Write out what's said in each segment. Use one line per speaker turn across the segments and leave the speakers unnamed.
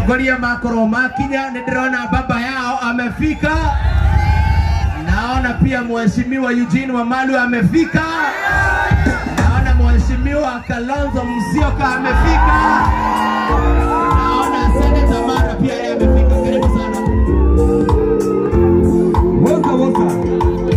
atongoria makoro makinya. Ndirona baba yao amefika. Naona pia mheshimiwa Eugene Wamalu amefika. Naona mheshimiwa Kalonzo Musyoka amefika. Naona Senator Mara pia yeye amefika. Karibu sana. Welcome.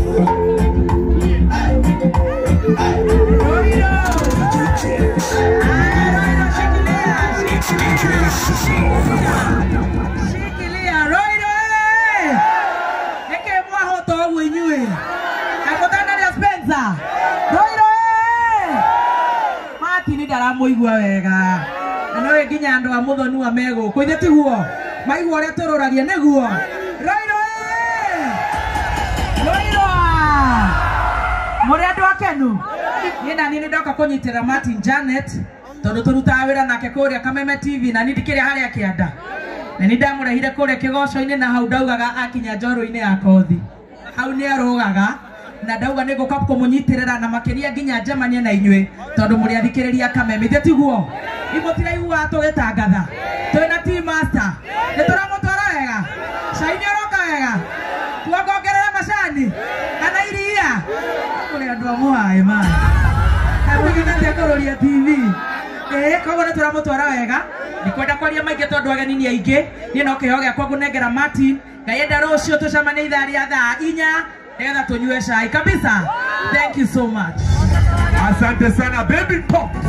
Shikilia Roido eke mwahoto mwenyewe akotana na Spencer Roido Mati ni daramo igwa wega anoe ginya ando amuthonu amego koithe tiguo maigwa ria tororagia neguo Roido Roido muri andu akenu ni nani ni ndoka kunyitira Martin Janet tondu turuta wira nake kuria Kameme TV na ndikire haria kianda na ni ndamurehire kuria kigoco-ini na hau ndaugaga akinya njoro-ini ya kothi hau ni arogaga na ndauga ni guka kumunyitirira na makiria nginya njemanie na inywe tondu muri athikiriria Kameme ithe tiguo imutiraigua tugitangatha twina team master ni turamutwara wega caini aroka wega tuongongerere macani kana iria kuri andu amuhae ma katigina kuroria TV kogo na turamutwara wega nikwenda kwaria maingi tondu ageni ni aingi ni no kiho gya kwa kunengera Martin ngayenda rucio tucamane ithari ya thaa 4 nigetha tunyue cai kabisa. Thank you so much.
Asante sana Baby Pops.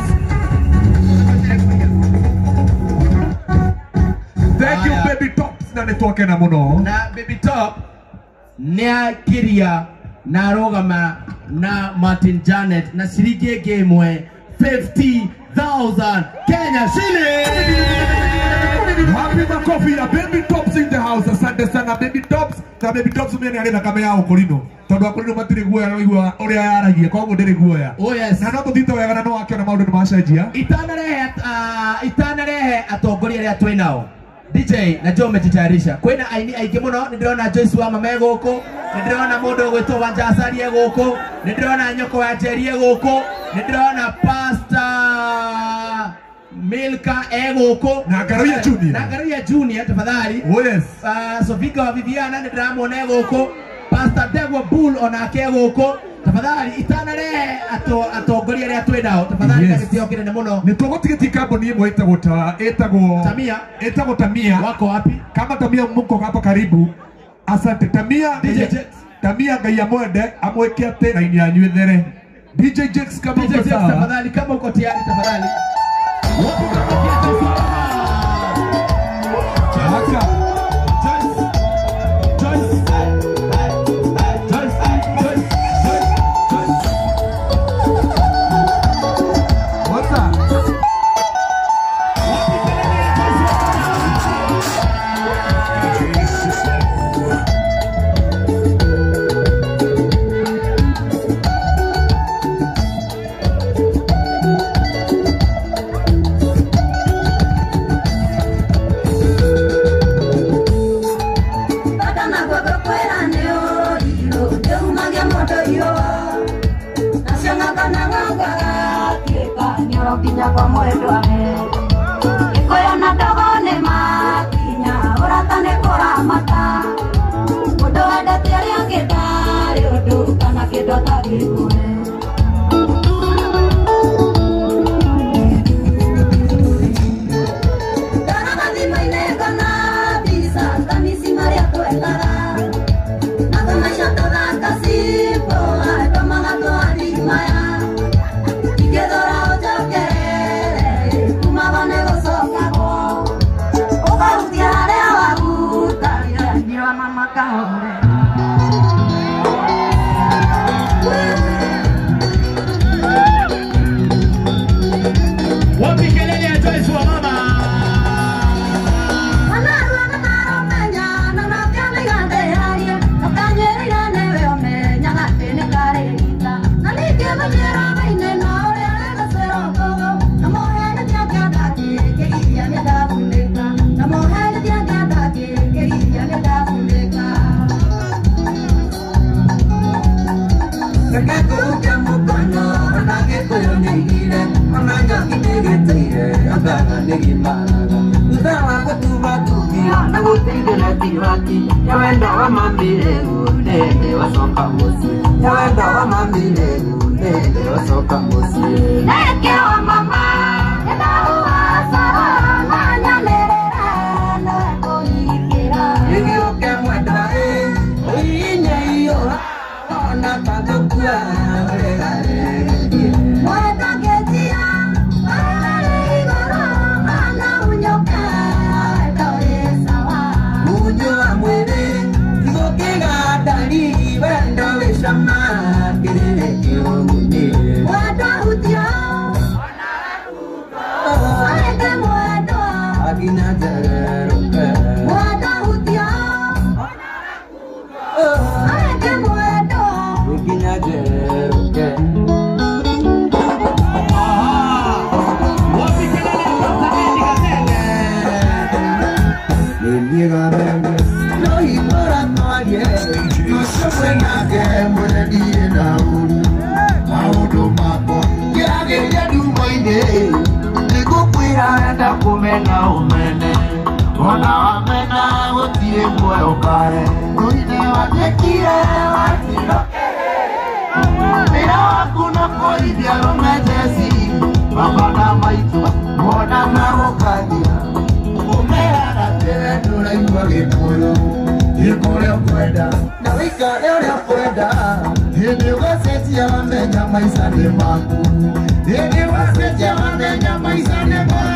Thank you Baby Pops na nitoke na muno
na Baby Top ne kiria na rogama na Martin Janet na ciringi gemwe 50,000 Kenya shilling.
Happy makofi ya Baby Tops in the house. Asante sana Baby Tops. Na Baby Tops mene ari na kame ya ukurino. Tondu akurino matiri guoya no igua uria yaragie kwa ndiri guoya.
Oh yes.
Na no muthito wega na no akiona maundu macenjia.
Itanarehe atongoria ria twinao. DJ na Joe metitayarisha. Kwina aini aingi muno ndirona Joyce wa mame guku, ndirona mundu gwitwo Wanjacarie guku, ndirona nyoko wa Jerie guku, ndirona Pastor Milka guku
na Garuya Junior.
Na Garuya Junior tafadhali.
Oh yes.
Sofika wa Viviana ndiramone guku, Pastor Degwa Bull onake guku. Tafadhali itanarehe atongoria ria twinao tafadhali na gitio kinene muno.
Ni tugotigetie kambuni imwe etagwo Tamia.
Wako wapi?
Kama Tamia mko hapa karibu. Asante Tamia. Tamia ngai amwende amweke ate raini yanyu ethere. DJ Jex kama uko sawa.
Tafadhali kama uko tayari tafadhali.
Idole Tiraki, Yawenda wa Mambilegu, Nende wasoka musi, Yawenda wa Mambilegu, Nende wasoka musi. Neke wa mama, Yeda uwa sawa, Nanya merera, Nako ikira. Yegi uke mweda Oinye iyo, Ona katukua, Mweda Mweda ketia, kumena umene ona wamena wotie mwe ukare kuine watekire watinokere mira wakuna koithia rumejesi mabana maitu mona magokadia umehana tere nuraigua gikuyu gikuria kwenda na wikare uria kwenda hindi ugacenjia wamenya maica ni maku hindi ugacenjia wamenya maica ni maku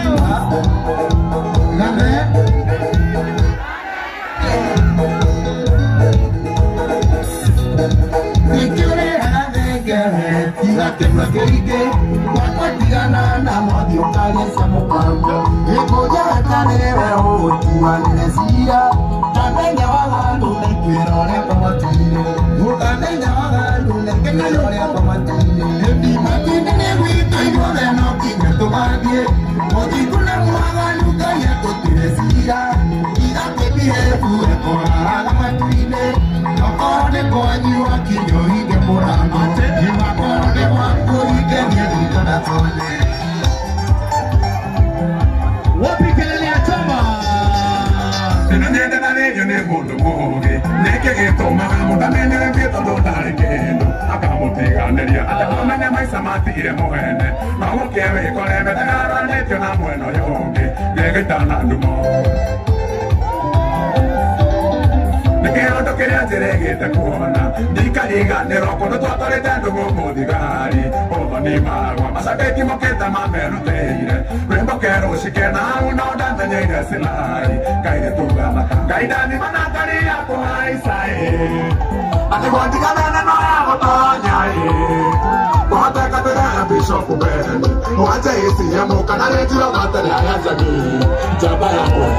Wapatigana na mwathi ukagecia mukango ikuja tanere utuanesia tamenya wagandu nekirore pamatine utamenya wagandu nekirore pamatine ndi matine ne wito ibore no kinga tugathie muthikuna wagandu kaya tutireciria igakwibire kure kora matine okone kwanyu akinyo ige murango imakone wangu ige nyedito na tone
wapi kelele ya chama
Nenda na leyo ne mundu muge neke gituma mutamenye mbito ndotari kindu akamutiganeria atakamenya maica matire muhene magukewe ikoreme tagaranetio na mweno yongi gegitana ndumo Nikiondo kiria njiregite kuona ndikariganiro kundu twatorete ndugu muthigari otho ni marwa macaketi mokite mameruteire rwimbo kerucikena no ndamenyeire silai kaire tugana ngaidani manakaria kuhaicai ati gwatigana no ya gutonya kwateka tega bishop mbere wacha isi ya mukana retira batari ya jamii jaba yako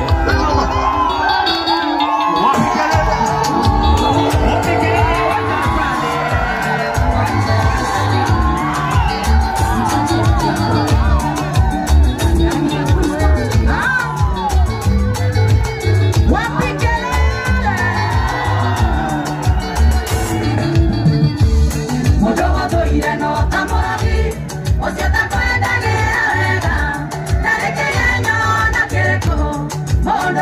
Mono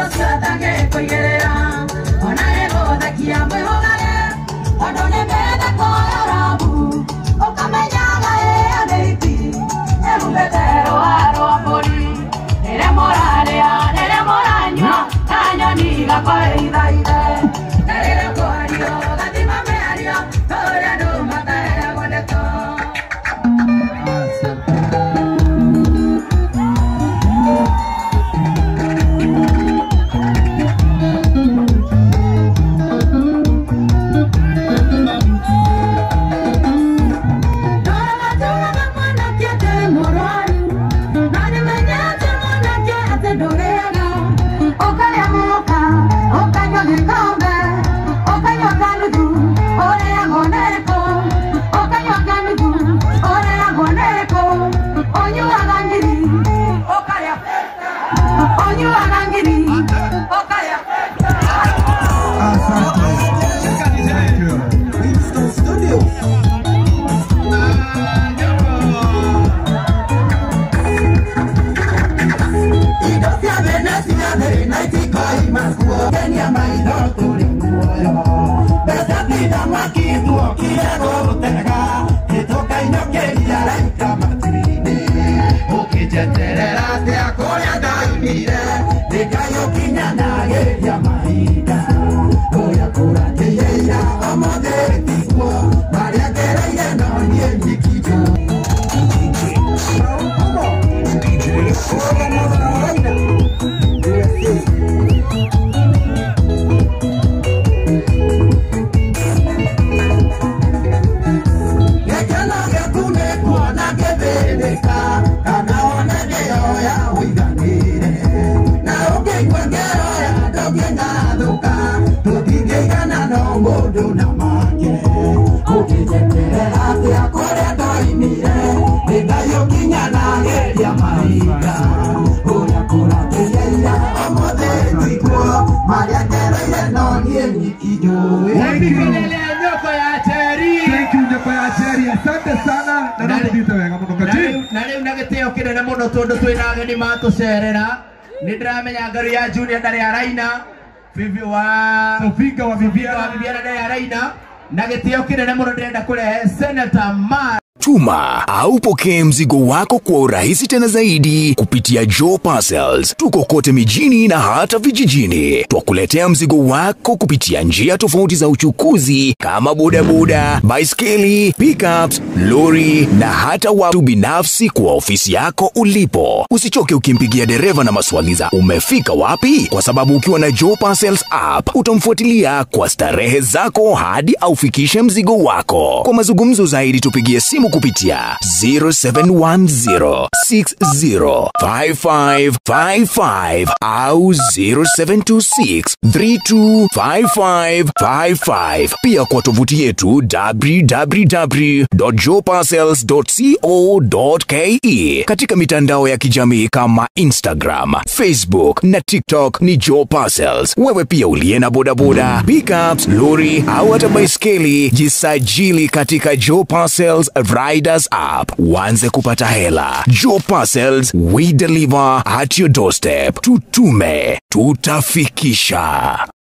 Diego Tega, que toca y no quería la incamatrini. O que ya te relaste a Corea Gaimire, de Cayo Quiñana, que llamarita. Voy a curarte y ella, vamos de Tico, María Quereya, no, ni el Niquillo.
Asante sana na nabudite wega muno kati
na riu nagiteo kinene muno tondu twina ageni matucerera nindramenya ngaru ya Junior ndari araina bibi wa
Sofinga wa Bibiana
ndari araina nagiteo kinene muno ndenda kurehe Senator Mar.
Tuma au pokee mzigo wako kwa urahisi tena zaidi kupitia Joe Parcels. Tuko kote mijini na hata vijijini. Twakuletea mzigo wako kupitia njia tofauti za uchukuzi kama bodaboda, baiskeli, pickups, lori na hata watu binafsi kwa ofisi yako ulipo. Usichoke ukimpigia dereva na maswali za umefika wapi, kwa sababu ukiwa na Joe Parcels app utamfuatilia kwa starehe zako hadi aufikishe mzigo wako. Kwa mazungumzo zaidi tupigie simu kupitia 0710605555 au 0726325555. Pia kwa tovuti yetu www.joeparcels.co.ke. Katika mitandao ya kijamii kama Instagram, Facebook na TikTok ni Joe Parcels. Wewe pia uliye na bodaboda, pickups, lori au hata baiskeli, jisajili katika Joe Parcels Riders app. Uanze kupata hela. Joe Parcels, we deliver at your doorstep. Tutume, tutafikisha.